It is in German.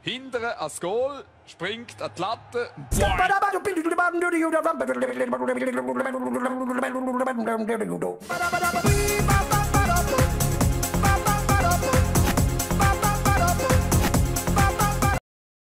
Hindern ans Goal, springt an die Latte. Boing.